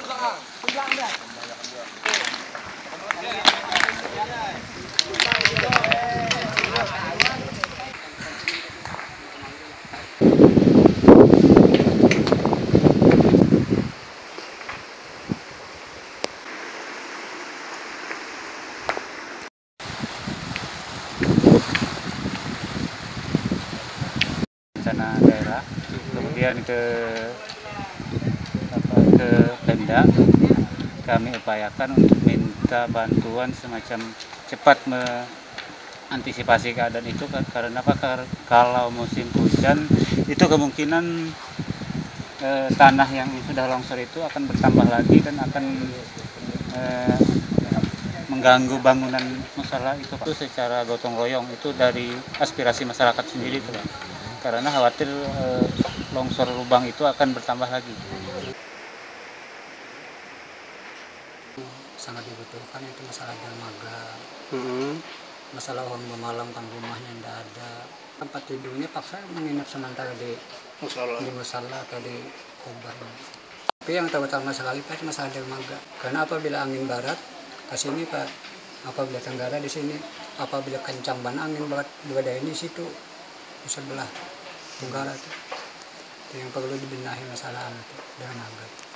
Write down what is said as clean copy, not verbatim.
Rencana daerah, kemudian ke Pemda, kami upayakan untuk minta bantuan semacam cepat mengantisipasi keadaan itu, karena apa? Kalau musim hujan itu kemungkinan tanah yang sudah longsor itu akan bertambah lagi dan akan mengganggu bangunan masalah itu, Pak. Itu secara gotong royong, itu dari aspirasi masyarakat sendiri itu, Pak. Karena khawatir longsor lubang itu akan bertambah lagi. Sangat dibutuhkan itu masalah dermaga, masalah orang memalamkan rumahnya tidak ada, tempat tidurnya paksa menginap sementara di musala atau di kubah. Tapi yang terutama sekali Pak masalah dermaga, karena apabila angin barat ke sini Pak, apabila tenggara di sini, apabila kencang banget angin barat berada di situ di sebelah tenggara itu yang perlu dibenahi masalah dermaga.